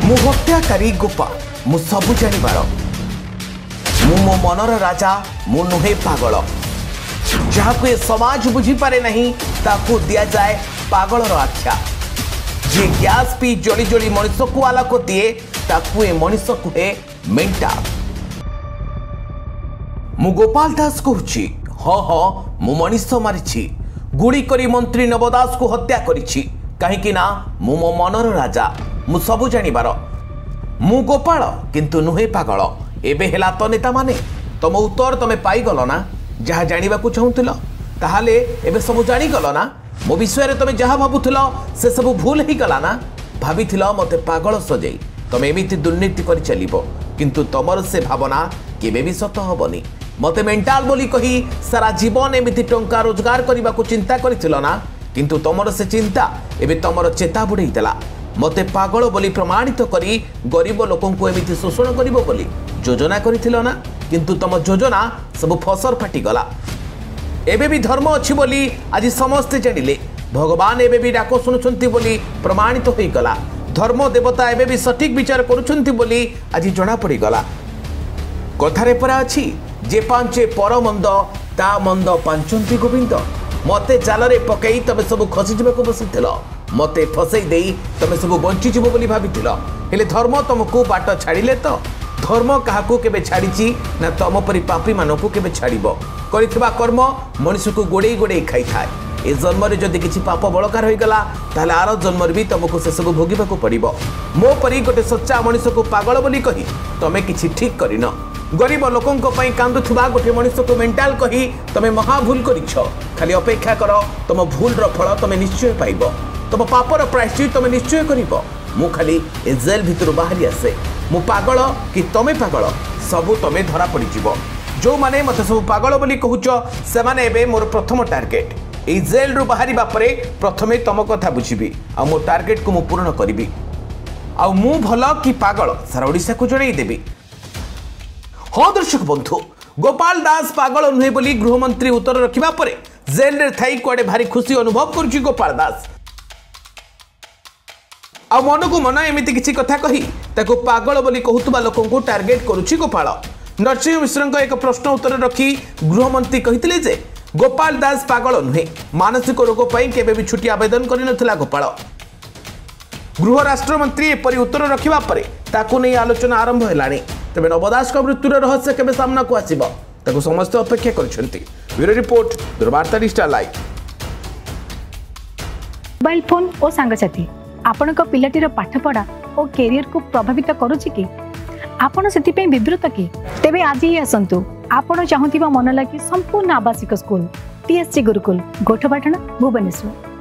मु हत्याकारी गोपाल मु सबु जानिबार मु मो मनर राजा मु नुहे पागल जहां ए समाज बुझी पारे नहीं ताकू दिया जाए पागलर आख्या जे गैस पी जली जली मनीष को आलोक दिए ताकू ए मनीष कुहे मेंटाल। मु गोपाल दास कहूची ह मु मनीष मारिछि गुड़ी करी मंत्री नव दास को हत्या करिछि कहीं ना मु मो मनर राजा मु सबु जानिबार मु गोपाल किंतु नुहे पागल एबे हेला तो नेता माने तुम उत्तर तमे पाई गल ना जहाँ जानिबा को चाहूतिल ताहाले एबे सब जानी गल ना मो विषय रे तमे जहाँ भाबुथिल से सब भूल ही गला ना भाबिथिल मते पागल सजई तमे एमिति दुर्नीति करि चलिबो किंतु तमर से भावना केबे भी सत हबनी मते मेंटाल बोली कही सारा जीवन एमिति टंका रोजगार करबा को चिंता करिथिल ना किंतु तमर से चिंता एबे तमर चेता बुड़ई देला मते पागल बोली प्रमाणित करी गरीब लोकों को एमिति शोषण करिबो बोली योजना करिथिल ना किंतु तम योजना सब फसर फाटी गला एबे भी धर्म अछि बोली आज समस्ते जानिले भगवान एबे भी डाक सुनुछंती बोली प्रमाणित होई गला धर्म देवता एबे भी सठिक विचार करूछंती बोली आज जणा पड़ी गला कथारे परा अछि जे पांचे पर मंद ता मंद पांचंती गोविंद मते जालरे पकई तबे सब खसी जबको बसिथिल मते फसई देई तमे सब बंची जीव बोली भाबिथिल हेले धर्म तुमको बाट छाड़िले तो धर्म काहाकू केबे छाड़ीची ना तम परि पापी मानकू केबे छाड़िबो करिथिबा कर्म मनुष्य को गोड़े गोड़े खाई थाए ए जन्म रे जदि किछि पाप बळकार होई गला ताले आरो जन्म रे भी तुमको से सब भोगिबाकू पड़िबो मो परि गोटे सच्चा मनुष्य को पागल बोली कही तमे किछि ठीक करिन गरीब लोकों पई कांदुथुबा गोटे मनुष्य को मेंटाल कही तमे महा भूल करिछ खाली अपेक्षा कर तुम भूल रो फल तमे निश्चय पाइबो तुम पापर प्रायश्चित तमे निश्चय करिबो मु खाली ए जेल भितर बाहरी आसे मु पागल कि तमे पागल सबु तमे धरा पड़ी जीवो जो माने मते सब पागल बोली कहूच से माने एबे मोर प्रथम टार्गेट ए जेल रु बाहरी बापरे प्रथमे तम कथा बुझिबी आ मो टार्गेट को मु पूर्ण करिबी आ मु भल कि पागल सारा ओडिसा को जणै देबी। हाँ दर्शक बंधु गोपाल दास पागल नुहे बोली गृहमंत्री उत्तर रखिबा परे जेल रे थाई कुआडे भारी खुशी अनुभव करुची गोपाल दास आ मन को मन एमिति किछि कथा कही ताको पागल बोली कहूतबा लोकों को टार्गेट करुची गोपाल। नरसिंह मिश्र एक प्रश्न उत्तर रखी गृहमंत्री कहिथिले जे गोपाल दास पागल नुहे मानसिक रोग पई केबे भी छुट्टी आवेदन करि नथिला गोपाल। गृह राष्ट्र मंत्री एपरि उत्तर रखिबा परे ताको नै आलोचना आरंभ हेलानी तेबे नवदास का मृत्युर रहस्य केबे सामना को आसीबो ताको समस्त अपेक्षा करछंती। Bureau report Durbarta digital live. Mobile phone और सांगसाथी आपणक पिलाटीर पाठपढ़ा और कैरियर को प्रभावित करुछि कि आपण सेति विवृत कि तेबे आज ही आसंतु आपण चाहूथिबा मन लागी संपूर्ण आवासिक स्कूल टीएससी गुरुकुल गोठपाटण भुवनेश्वर।